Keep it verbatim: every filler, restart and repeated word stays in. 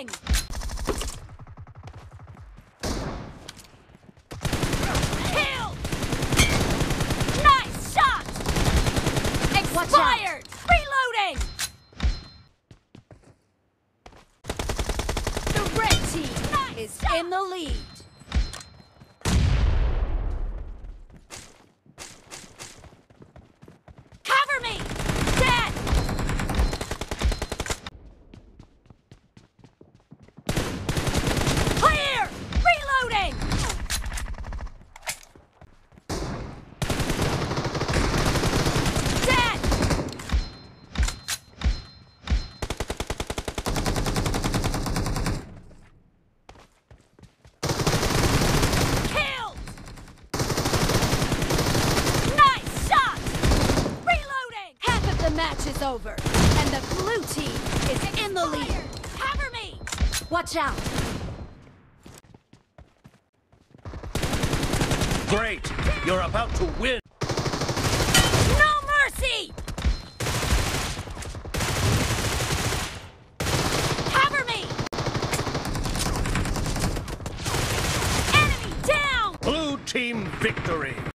Reloading! Kill! Nice shot! Expired! Reloading! The red team nice is shot. In the lead. Cover me! Dead! Clear! Reloading! Dead! Killed! Nice shot! Reloading! Half of the match is over, and the blue team is in the lead. Cover me! Watch out! Great! You're about to win! No mercy! Cover me! Enemy down! Blue team victory!